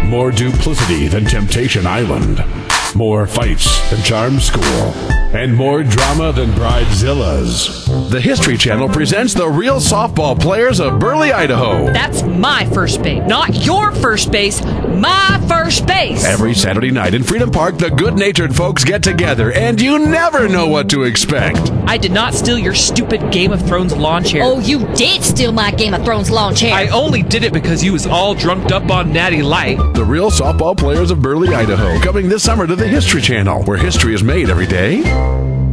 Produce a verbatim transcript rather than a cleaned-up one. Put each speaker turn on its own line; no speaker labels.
More duplicity than Temptation Island. More fights than Charm School. And more drama than Bridezilla's. The History Channel presents the real softball players of Burley, Idaho.
That's my first base, not your first base, my first base.
Every Saturday night in Freedom Park, the good-natured folks get together, and you never know what to expect.
I did not steal your stupid Game of Thrones lawn chair.
Oh, you did steal my Game of Thrones lawn chair.
I only did it because you was all drunked up on Natty Light.
The real softball players of Burley, Idaho, coming this summer to the History Channel, where history is made every day.